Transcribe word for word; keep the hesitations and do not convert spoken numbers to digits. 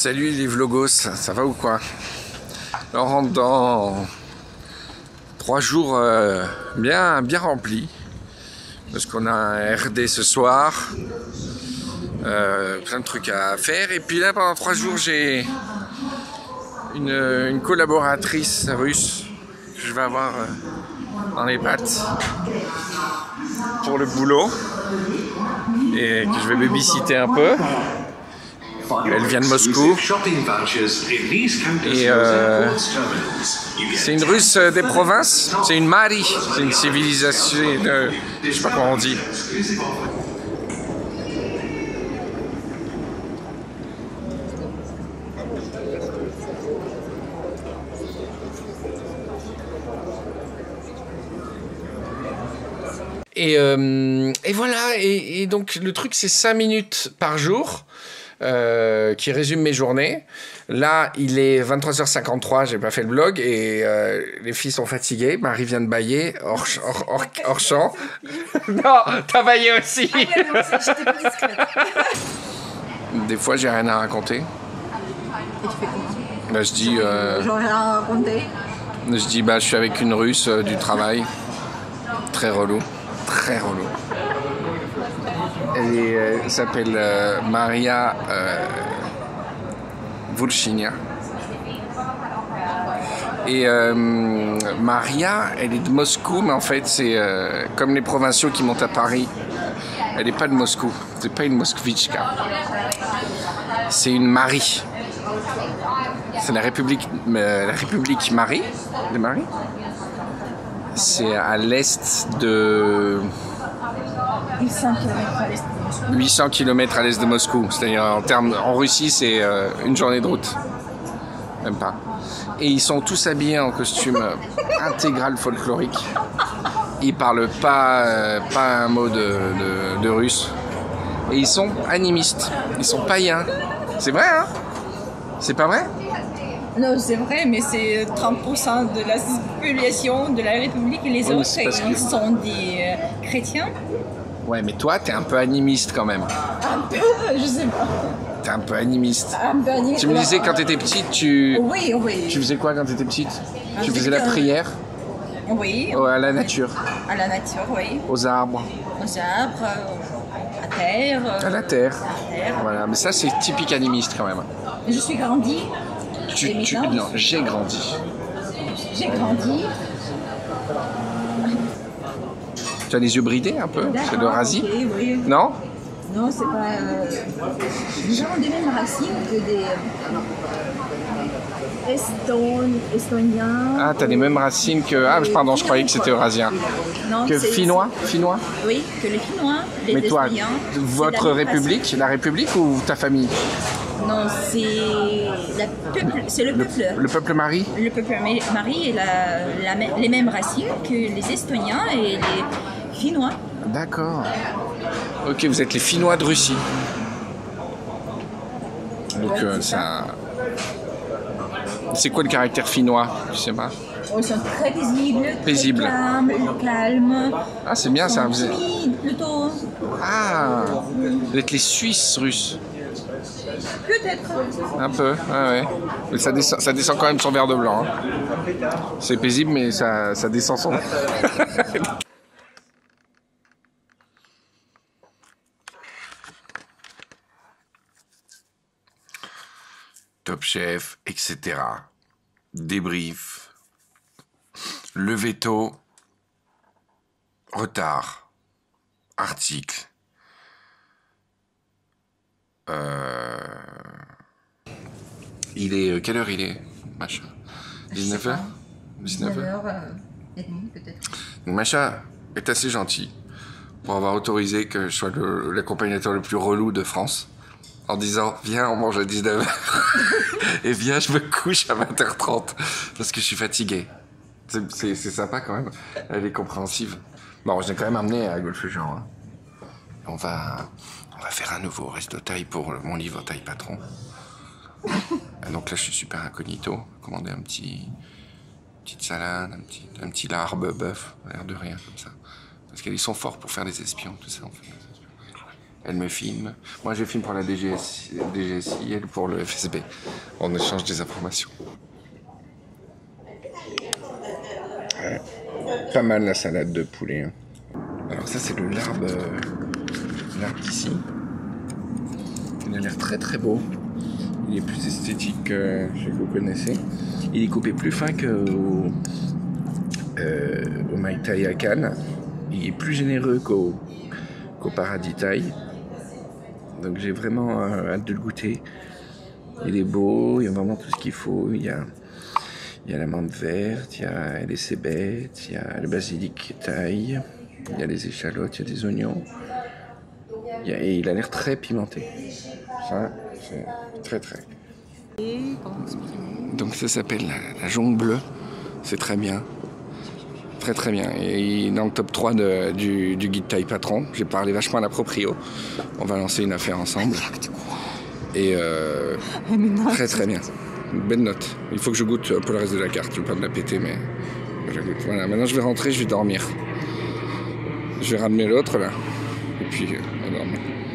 Salut les vlogos, ça va ou quoi? On rentre dans trois jours euh, bien, bien remplis. Parce qu'on a un R D ce soir. Euh, plein de trucs à faire. Et puis là, pendant trois jours, j'ai une, une collaboratrice russe que je vais avoir euh, dans les pattes pour le boulot. Et que je vais babysitter un peu. Elle vient de Moscou et euh, c'est une russe des provinces, c'est une Mari, c'est une civilisation de, je sais pas comment on dit. Et, euh, et voilà, et, et donc le truc c'est cinq minutes par jour. Euh, qui résume mes journées. Là, il est vingt-trois heures cinquante-trois, j'ai pas fait le blog et euh, les filles sont fatiguées. Marie vient de bailler hors, hors, hors, hors champ. Non, t'as baillé aussi. Ah, ouais, non, j'étais plus discrète. Des fois, j'ai rien à raconter. Et tu fais comment? Là, je dis. Euh, Genre rien à raconter. Je dis, bah, je suis avec une Russe euh, du travail. Très relou. Très relou. Elle euh, s'appelle euh, Maria euh, Vulchinia. Et euh, Maria, elle est de Moscou, mais en fait, c'est euh, comme les provinciaux qui montent à Paris. Elle n'est pas de Moscou. C'est pas une Moskvitchka. C'est une Marie. C'est la République, euh, la République Marie, de Marie. C'est à l'est de... huit cents kilomètres à l'est de Moscou. huit cents kilomètres à l'est de Moscou. C'est-à-dire en termes, en Russie, c'est euh, une journée de route. Même pas. Et ils sont tous habillés en costume euh, intégral folklorique. Ils parlent pas, euh, pas un mot de, de, de russe. Et ils sont animistes. Ils sont païens. C'est vrai, hein? C'est pas vrai? Non, c'est vrai, mais c'est trente pour cent de la population de la République et les oui, autres ils que... sont des euh, chrétiens. Ouais, mais toi, t'es un peu animiste quand même. Un peu, je sais pas. T'es un peu animiste. Un peu animiste. Tu me disais quand t'étais petite, tu... Oui, oui. Tu faisais quoi quand t'étais petite? Un Tu faisais la prière? Oui. Oh, à la nature? À la nature, oui. Aux arbres? Aux arbres, à terre. À la terre. À terre. Voilà, mais ça, c'est typique animiste quand même. Je suis grandie. Tu, tu, non, j'ai grandi. J'ai grandi. Tu as les yeux bridés un peu? C'est le rasi? Okay, oui. Non? Non, c'est pas... Euh, nous avons des mêmes racines que des... Euh, Eston, Estoniens. Ah, t'as les mêmes racines que... Ah, pardon, je croyais que c'était eurasien. Non, que finnois? Finnois? Oui, que les Finnois, les Mais toi, Estoniens, votre république, la république ou ta famille? Non, c'est peuple, c'est le peuple. Le, le peuple Marie? Le peuple Marie est la, la, les mêmes racines que les Estoniens et les Finnois. D'accord. Ok, vous êtes les Finnois de Russie. Donc ouais, euh, ça... C'est quoi le caractère finnois? Je sais pas. Ils sont très paisibles, Paisible. très calmes, calmes. Ah, c'est bien ça. Vous êtes... plutôt. Ah, vous êtes les Suisses russes. Peut-être. Un peu, ouais, ouais. Mais ça descend, ça descend quand même son verre de blanc. Hein. C'est paisible, mais ça, ça descend son... Top Chef, et cetera. Débrief. Levé tôt. Retard. Article. Euh... Il est... Quelle heure il est, Macha? dix-neuf heures? dix-neuf heures et demie peut-être. Donc Macha est assez gentil pour avoir autorisé que je sois l'accompagnateur le, le plus relou de France en disant viens on mange à dix-neuf heures et viens je me couche à vingt heures trente parce que je suis fatigué. C'est sympa quand même, elle est compréhensive. Bon, je l'ai quand même amené à Golfe Jean. Hein. On va... On va faire un nouveau resto taille pour mon livre Taille Patron. Donc là, je suis super incognito. Commander un petit, une petite salade, un petit, un petit larbe bœuf, l'air de rien comme ça. Parce qu'ils sont forts pour faire des espions, tout ça. En fait. Elle me filme. Moi, je filme pour la D G S I, elle pour le F S B. On échange des informations. Ouais. Pas mal la salade de poulet. Hein. Alors ça, c'est le larbe, euh, larbe d'ici. Il a l'air très très beau. Il est plus esthétique que ce que vous connaissez. Il est coupé plus fin qu'au euh, au Mai Tai à Cannes. Il est plus généreux qu'au qu'au Paradis Thaï. Donc j'ai vraiment euh, hâte de le goûter. Il est beau, il y a vraiment tout ce qu'il faut. Il y a, il y a la menthe verte, il y a les cébettes, il y a le basilic thaï, il y a les échalotes, il y a des oignons. Il y a, et il a l'air très pimenté. Ça, c'est très très. Donc ça s'appelle la, la jonque bleue. C'est très bien. Très très bien. Et il est dans le top trois de, du, du guide Thaï Patron. J'ai parlé vachement à la proprio. On va lancer une affaire ensemble. Et euh, très très bien. Une belle note. Il faut que je goûte un peu le reste de la carte. Je ne veux pas me la péter, mais je goûte. Voilà, maintenant je vais rentrer, je vais dormir. Je vais ramener l'autre là. Et puis, on va dormir.